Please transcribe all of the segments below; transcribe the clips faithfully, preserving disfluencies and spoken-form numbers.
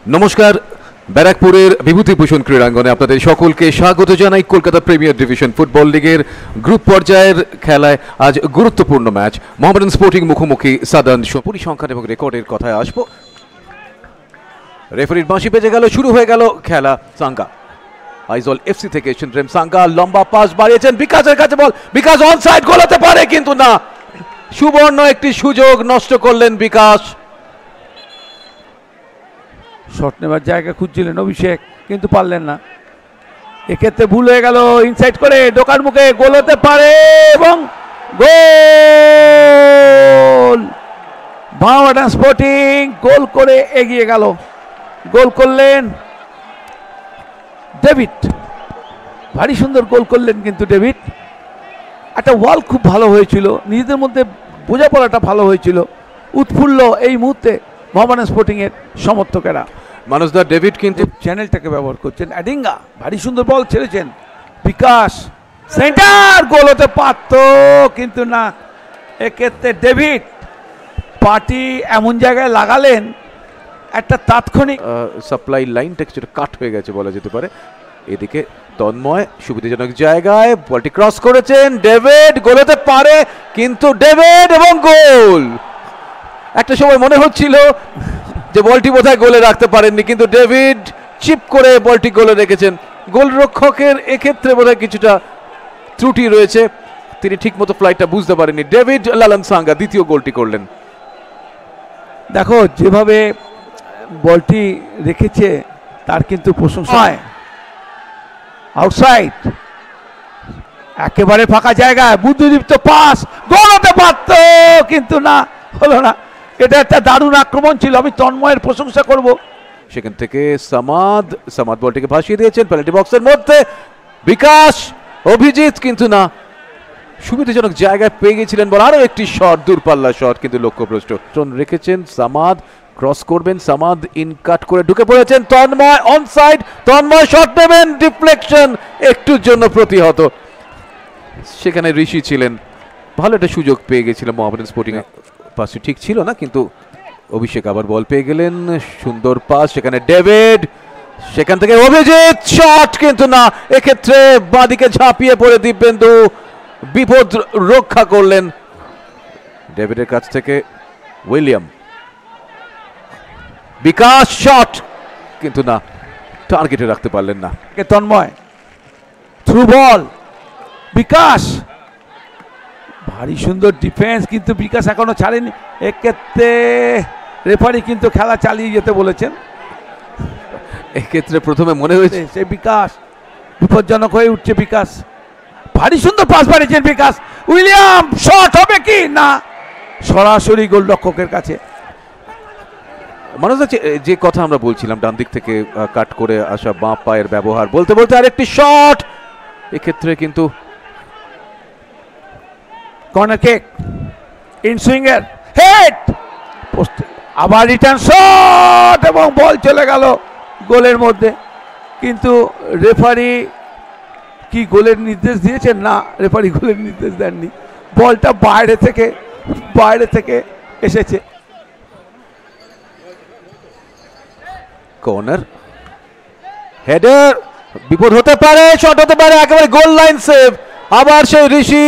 নমস্কার, ব্যারাকপুরের বিভূতিভূষণ ক্রীড়াঙ্গনে আপনাদের সকলকে স্বাগত জানাই। কলকাতা প্রিমিয়ার ডিভিশন ফুটবল লিগের গ্রুপ পর্যায়ের খেলায় আজ গুরুত্বপূর্ণ ম্যাচ মোহামেডান স্পোর্টিং মুখোমুখি সাদার্ন। পরিসংখ্যান এবং রেকর্ডের কথায় আসবো। রেফারির বাঁশি বেজে গেল, শুরু হয়ে গেল খেলা। সাঙ্গা আইজল এফসি থেকে এসেছেন সাঙ্গা, লম্বা পাস বাড়িয়েছেন বিকাশের কাছে, বল বিকাশ অনসাইড গোল হতে পারে কিন্তু না, সুবর্ণ একটি সুযোগ নষ্ট করলেন বিকাশ। শট নেবার জায়গা খুঁজছিলেন অভিষেক, কিন্তু পারলেন না। এক্ষেত্রে ভুল হয়ে গেল, ইনসাইড করে ঢোকার মুখে গোল হতে পারে এবং গোল! মোহামেডান স্পোর্টিং গোল করে এগিয়ে গেল। গোল করলেন ডেভিড, ভারী সুন্দর গোল করলেন কিন্তু ডেভিড। একটা ওয়াল খুব ভালো হয়েছিল, নিজেদের মধ্যে বোঝাপড়াটা ভালো হয়েছিল, উৎফুল্ল এই মুহূর্তে মোহামেডান স্পোর্টিং এর সমর্থকেরা। মানুষদা ডেভিড কিন্তু চ্যানেলটাকে ব্যবহার করছেন। অ্যাডিঙ্গা ভারী সুন্দর বল ছেড়েছেন, বিকাশ সেন্টার, গোল হতে পারত কিন্তু না। এক্ষেত্রে ডেভিড পার্টি এমন জায়গায় লাগালেন, একটা তাৎক্ষণিক সাপ্লাই লাইনটা কিছুটা কাট হয়ে গেছে বলা যেতে পারে। এদিকে তন্ময় সুবিধাজনক জায়গায় বলটি ক্রস করেছেন, ডেভিড গোল হতে পারে কিন্তু ডেভিড এবং গোল। একটা সময় মনে হচ্ছিল যে বলটি বোধহয় গোলে রাখতে পারেননি, কিন্তু ডেভিড চিপ করে বলটি গোলে রেখেছেন। গোলরক্ষকের এক্ষেত্রে বোধহয় কিছুটা ত্রুটি রয়েছে, তিনি ঠিকমতো ফ্লাইটটা বুঝতে পারেননি। ডেভিড লালন সাঙ্গা দ্বিতীয় গোলটি করলেন। দেখো যেভাবে বলটি রেখেছে তার কিন্তু প্রশংসা। আউটসাইড একেবারে ফাঁকা জায়গায় বুদ্ধিদীপ্ত পাস, গোল হতে পারত কিন্তু না, হলো না। এটা একটা দারুণ আক্রমণ ছিল, আমি তন্ময়ের প্রশংসা করব। সেখান থেকে সামাদ সামাদ বলটিকে ভাসিয়ে দিয়েছেন পেনাল্টি বক্সের মধ্যে। বিকাশ অভিজিৎ কিন্তু না, সুবিধাজনক জায়গায় পেয়ে গেছিলেন বল। আরো একটি শট, দূরপাল্লা শট কিন্তু লক্ষ্যভ্রষ্ট রেখেছেন। সামাদ ক্রস করবেন, সামাদ ইন কাট করে ঢুকে পড়েছেন। তন্ময় অনসাইড, তন্ময় শট নেবেন, ডিফ্লেকশন একটুর জন্য প্রতিহত। সেখানে ঋষি ছিলেন, ভালো একটা সুযোগ পেয়ে গেছিলেন মোহামেডান স্পোর্টিং। পাসটি ঠিক ছিল না, কিন্তু অভিষেক আবার বল পেয়ে গেলেন, সুন্দর পাস। সেখানে ডেভিড, সেখান থেকে অভিজিৎ শট কিন্তু না। এক্ষেত্রে বাঁদিকে ঝাঁপিয়ে পড়ে দিব্যেন্দু বিপদ রক্ষা করলেন। ডেভিডের কাছ থেকে উইলিয়াম, বিকাশ শট কিন্তু না, টার্গেটে রাখতে পারলেন না। তন্ময় থ্রু বল, বিকাশ ভারী সুন্দর ডিফেন্স, কিন্তু বিকাশ এখনো ছাড়েনি। এক্ষেত্রে রেফারি কিন্তু খেলা চালিয়ে যেতে বলেছেন। এক্ষেত্রে প্রথমে মনে হয়েছে সে বিকাশ বিপজ্জনক হয়ে উঠছে। বিকাশ ভারী সুন্দর পাস বাড়িয়েছেন বিকাশ, উইলিয়াম শট হবে কি না, সরাসরি গোলরক্ষকের কাছে। মানুষ যে কথা আমরা বলছিলাম, ডান দিক থেকে কাট করে আসা বাঁ পায়ের ব্যবহার, বলতে বলতে আরেকটি শট। এক্ষেত্রে কিন্তু corner kick, in swinger head, আবার রিটার্ন শট এবং বল চলে গেল গোলের মধ্যে। কিন্তু রেফারি কি গোলের নির্দেশ দিয়েছেন? না, রেফারি গোলের নির্দেশ দেননি, বলটা বাইরে থেকে বাইরে থেকে এসেছে। কর্নার হেডার, বিপদ হতে পারে, শট হতে পারে, একেবারে গোল লাইন সেভ। আবার সেই ঋষি,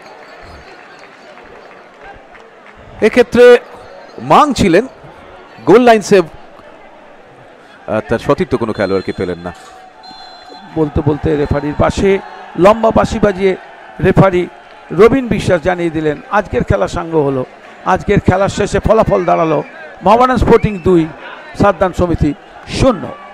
এক্ষেত্রে মাং ছিলেন, গোল লাইন সেভ, তার সতীর্থ কোনো খেলোয়াড়কে পেলেন না। বলতে বলতে রেফারির পাশে লম্বা বাঁশি বাজিয়ে রেফারি রবিন বিশ্বাস জানিয়ে দিলেন আজকের খেলা সাঙ্গ হলো। আজকের খেলার শেষে ফলাফল দাঁড়ালো মোহামেডান স্পোর্টিং দুই, সাদার্ন সমিতি শূন্য।